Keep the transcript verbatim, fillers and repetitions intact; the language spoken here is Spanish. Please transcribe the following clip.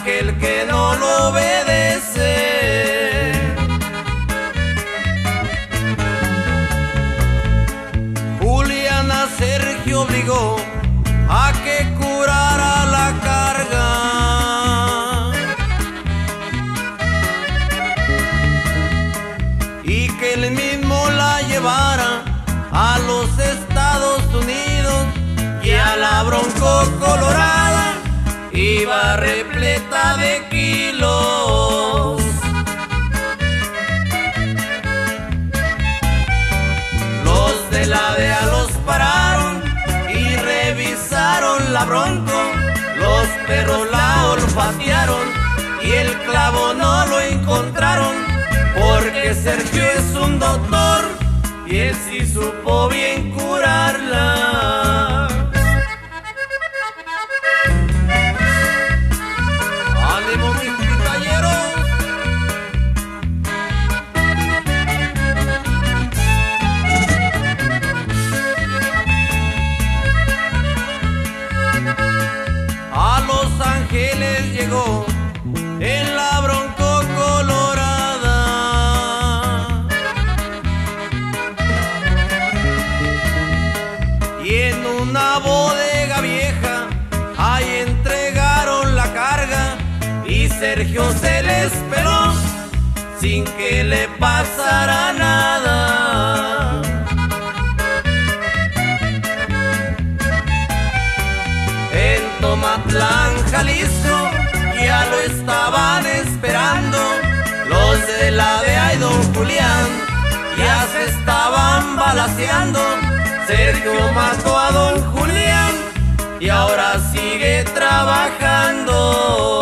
aquel que no lo obedece. Julián a Sergio obligó a que curara la carga, y que él mismo la llevara a los Estados Unidos, y a la Bronco colorada iba repleta de kilos. Los de la D E A los pararon y revisaron la Bronco, los perros la olfatearon y el clavo no lo encontraron, porque Sergio es un doctor y él sí supo bien curarla. ¡Ánimo, mis pitaleros! A Los Ángeles llegó en la Bronco colorada, y en una bodega vieja ahí entregaron la carga, y Sergio se les peló sin que le pasara nada. En Tomatlán, Jalisco, ya lo estaban esperando los de la D E A y don Julián, ya se estaban balaceando. Sergio mató a don Julián y ahora sigue trabajando.